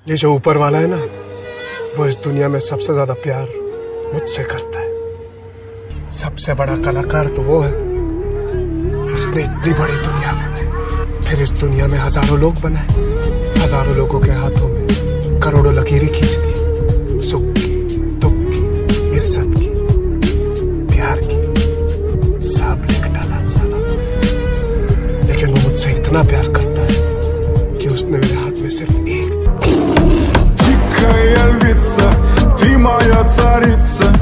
ये जो ऊपर वाला है ना, वो इस दुनिया में सबसे ज्यादा प्यार मुझसे करता है। सबसे बड़ा कलाकार तो वो है, उसने इतनी बड़ी दुनिया बनाई, फिर इस दुनिया में हजारों लोग बनाए, हजारों लोगों के हाथों में करोड़ों लकीरें खींच दी, सुख की, दुख की, इज्जत की, प्यार की, सब लिख डाला साला। लेकिन वो मुझसे इतना प्यार करता है कि उसने मेरे हाथ में सिर्फ एक